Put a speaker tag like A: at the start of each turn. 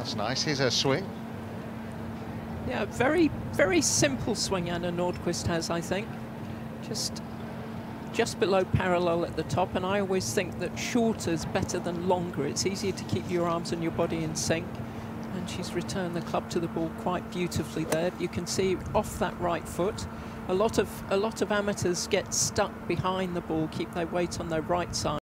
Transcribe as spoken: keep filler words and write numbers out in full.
A: That's nice. Here's her swing.
B: Yeah, very, very simple swing Anna Nordqvist has, I think. Just, just below parallel at the top, and I always think that shorter is better than longer. It's easier to keep your arms and your body in sync. And she's returned the club to the ball quite beautifully there. You can see off that right foot. A lot of, a lot of amateurs get stuck behind the ball, keep their weight on their right side.